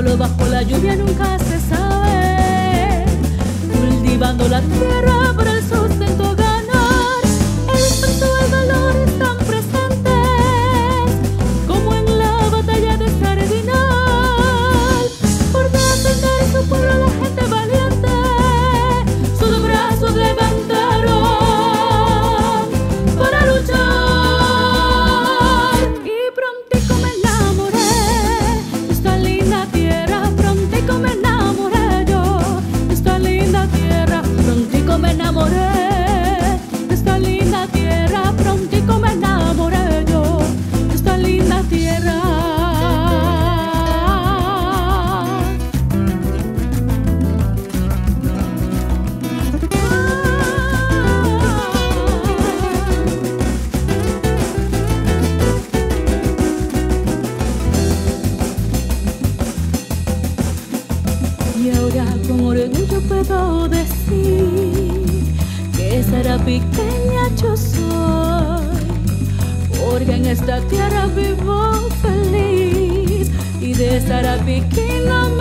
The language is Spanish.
solo bajo la lluvia nunca se sabe. Cultivando la tierra para el sustento ganar. El espanto, el valor están presentes, como en la batalla de Sardinal. Por defender su pueblo la gente valiente, sus brazos levantaron para luchar. Y prontico me enamoré de esta linda tierra, prontico me enamoré yo de esta linda tierra, prontico me enamoré de esta linda tierra, prontico me enamoré yo de esta linda tierra. Y ahora con orgullo puedo decir que sarapiqueña yo soy, porque en esta tierra vivo feliz y de Sarapiquí no